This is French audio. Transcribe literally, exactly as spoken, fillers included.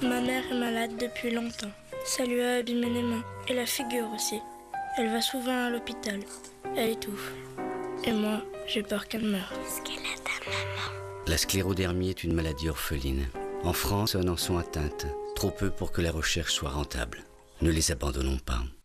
Ma mère est malade depuis longtemps. Ça lui a abîmé les mains et la figure aussi. Elle va souvent à l'hôpital. Elle étouffe. Et moi, j'ai peur qu'elle meure. Est-ce qu'elle a ta maman? La sclérodermie est une maladie orpheline. En France, personnes en sont atteintes. Trop peu pour que la recherche soit rentable. Ne les abandonnons pas.